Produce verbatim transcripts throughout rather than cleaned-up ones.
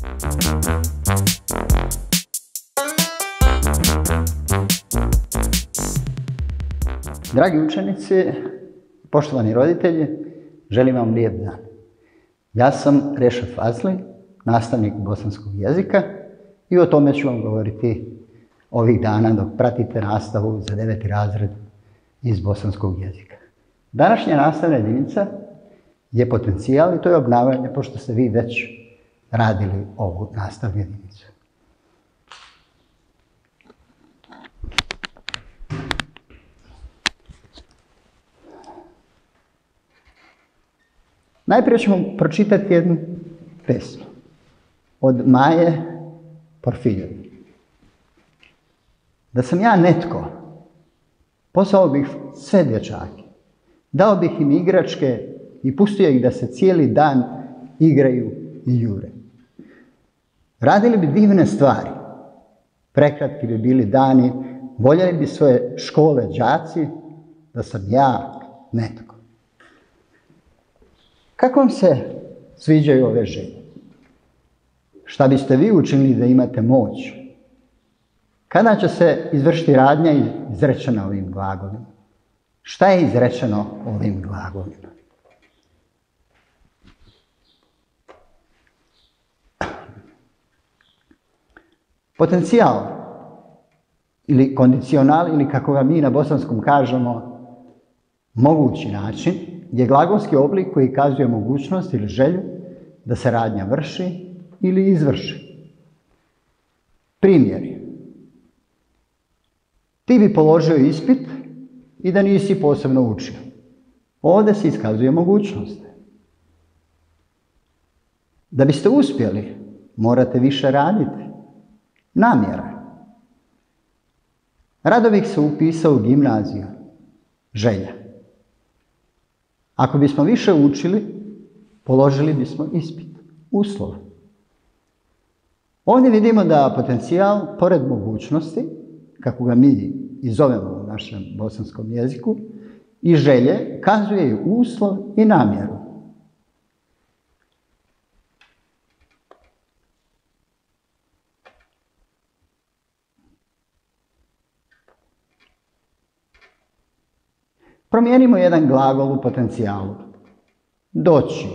Dragi učenici, poštovani roditelji, želim vam lijep dan. Ja sam Rešad Fazli, nastavnik bosanskog jezika i o tome ću vam govoriti ovih dana dok pratite nastavu za deveti razred iz bosanskog jezika. Današnja nastavna jedinica je potencijal i to je obnavljanje, pošto ste vi već radili ovu nastavnu jedinicu. Najprije ćemo pročitati jednu pesmu od Maje Porfirije. Da sam ja netko, poslao bih sve dječake, dao bih im igračke i pustio ih da se cijeli dan igraju i jure. Radili bi divne stvari, prekratki bi bili dani, voljeli bi svoje škole đaci, da sam ja netko. Kako vam se sviđaju ove želje? Šta biste vi učinili da imate moć? Kada će se izvršiti radnja izrečena ovim glagolima? Šta je izrečeno ovim glagolima? Potencijal ili kondicional, ili kako ga mi na bosanskom kažemo, mogući način, je glagolski oblik koji kazuje mogućnost ili želju da se radnja vrši ili izvrši. Primjeri. Ti bi položio ispit i da nisi posebno učio. Ovdje se iskazuje mogućnost. Da biste uspjeli, morate više raditi. Namjera. Rado bih se upisao u gimnaziju. Želja. Ako bismo više učili, položili bismo ispit. Uslov. Ovdje vidimo da potencijal, pored mogućnosti, kako ga mi i zovemo u našem bosanskom jeziku, i želje, kazuje i uslov i namjeru. Promijenimo jedan glagol u potencijalu. Doći.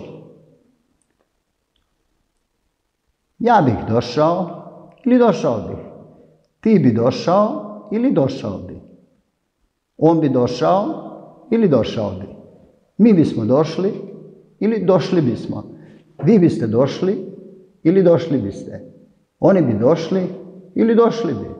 Ja bih došao ili došao bih. Ti bi došao ili došao bi. On bi došao ili došao bi. Mi bismo došli ili došli bismo. Vi biste došli ili došli biste. Oni bi došli ili došli bi.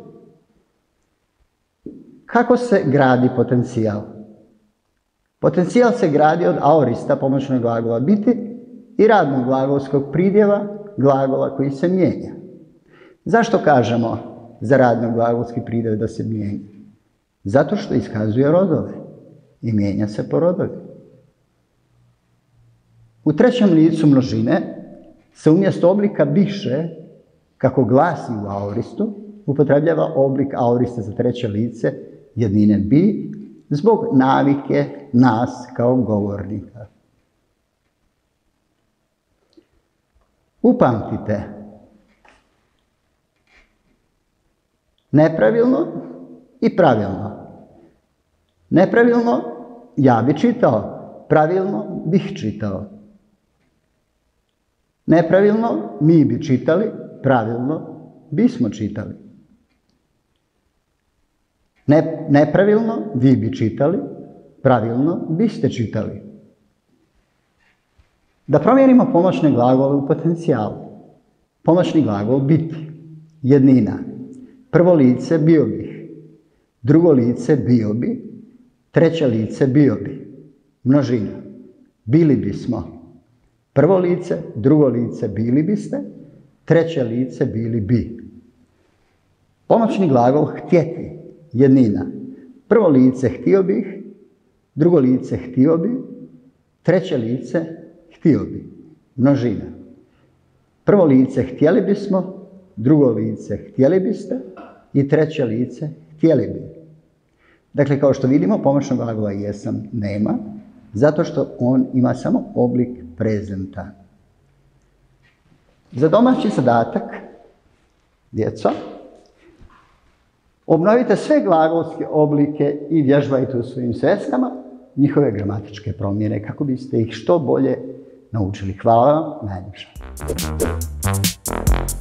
Kako se gradi potencijal? Potencijal se gradi od aorista, pomoćnog glagola biti, i radnog glagolskog pridjeva, glagola koji se mijenja. Zašto kažemo za radno glagolski pridjev da se mijenja? Zato što iskazuje rodove i mijenja se po rodovima. U trećem licu množine se umjesto oblika biše, kako glasi u aoristu, upotrebljava oblik aorista za treće lice jednine bi, zbog navike nas kao govornika. Upamtite. Nepravilno i pravilno. Nepravilno ja bi čitao, pravilno bih čitao. Nepravilno mi bi čitali, pravilno bismo čitali. Ne, nepravilno vi bi čitali, pravilno biste čitali. Da promijenimo pomoćne glagole u potencijalu. Pomoćni glagol biti, jednina. Prvo lice bio bih, drugo lice bio bi, treće lice bio bi, množina. Bili bismo. Prvo lice, drugo lice bili biste, treće lice bili bi. Pomoćni glagol htjeti, jednina. Prvo lice htio bih, drugo lice htio bi, treće lice htio bi, množina. Prvo lice htjeli bismo, drugo lice htjeli biste i treće lice htjeli bi. Dakle, kao što vidimo, pomoćnog glagola jesam nema, zato što on ima samo oblik prezenta. Za domaći zadatak, djeco, obnovite sve glagolske oblike i vježbajte u svojim sveskama njihove gramatičke promjene kako biste ih što bolje naučili. Hvala vam najljepša.